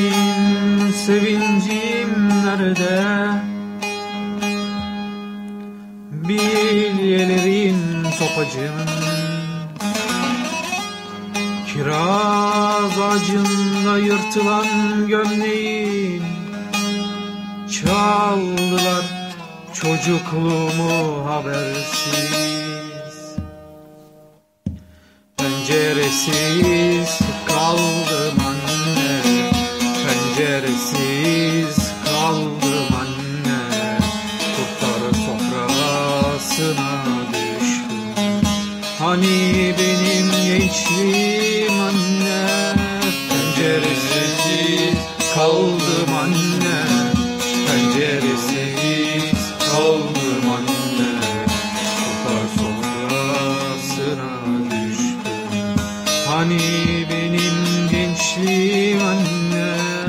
Benim sevincim nerede? Bilyelerin topacın, kiraz ağacında yırtılan gömleğin. Çaldılar çocukluğumu habersiz. Penceresiz kaldım anne, penceresiz kaldım anne. Kurtlar sofrasına düştüm. Hani benim gençliğim anne, penceresiz kaldım anne, penceresiz kaldım anne. Kurtlar sofrasına düştüm. Hani benim gençliğim anne.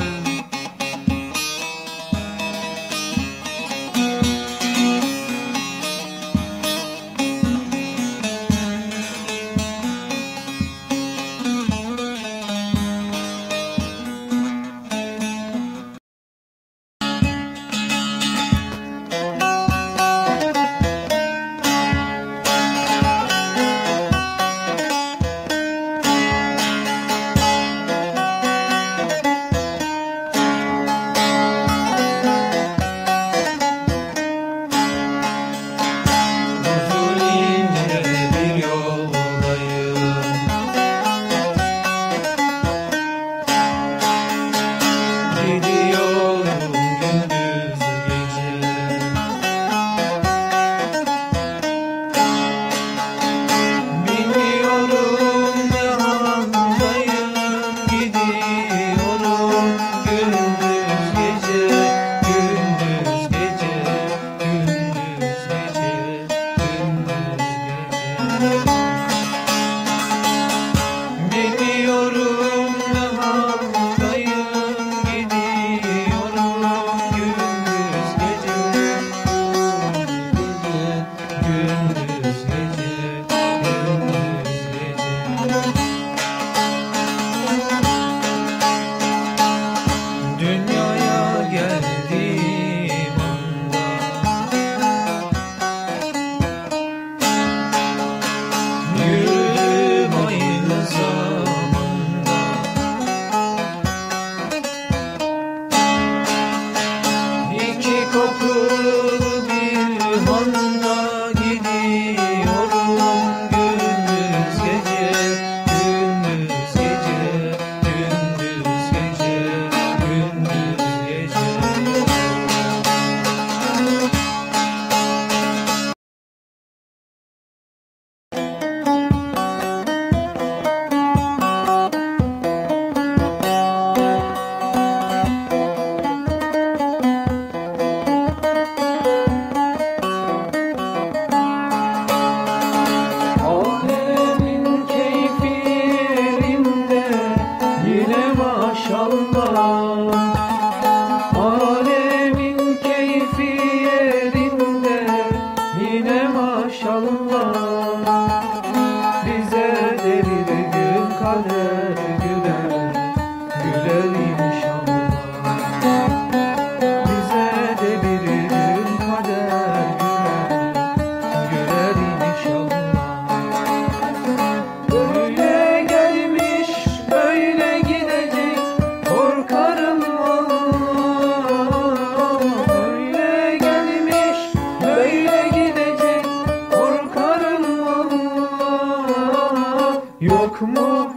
Yok mu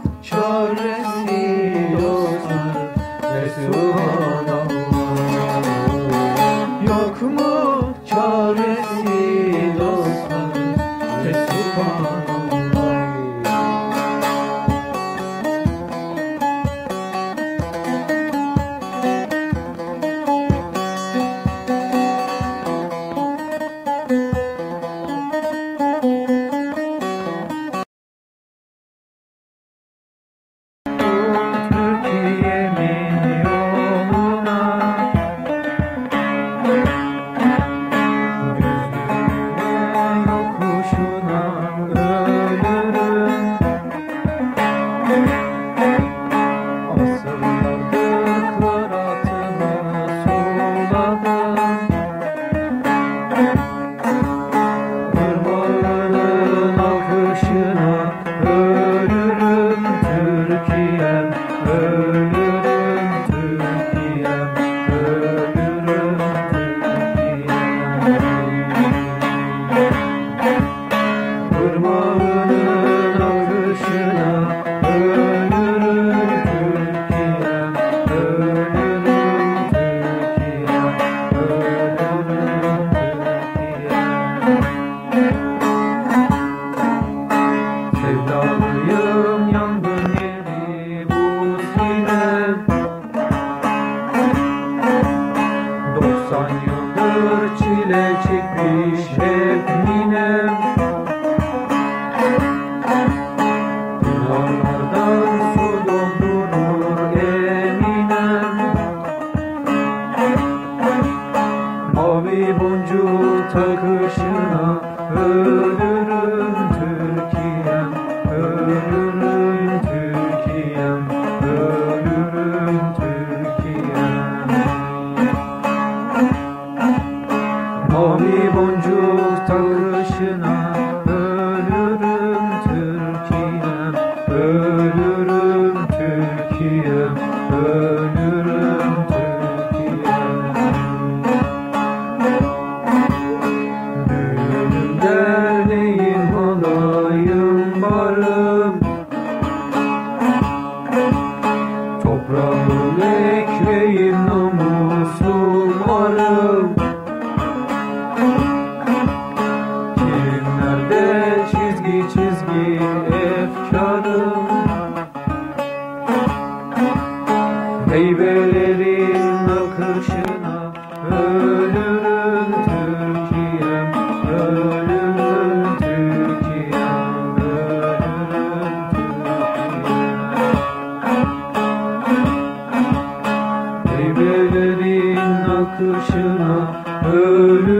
çaresi dostlar, Resulallah? Yok mu çaresi dostlar, Resulallah? Türkiye'min yoluna 90 yıldır çile çekmiş hep ninem, pınarlardan su doldurur eminem. Mavi boncuk takışına ölürüm Türkiye'm, ölürüm Türkiye'm, ölürüm Türkiye'm. Mavi boncuk takışına ölürüm Türkiye'm, ölürüm Türkiye'm, ölürüm Türkiye'm. Düğünüm, derneğim, halayım, barım, toprağım, ekmeğim, namusum, varım. Kilimlerde çizgi çizgi efkarım, heybelerin akışına ölürüm Türkiye'm, ölürüm Türkiye'm, ölürüm Türkiye'm. Heybelerin akışına ölürüm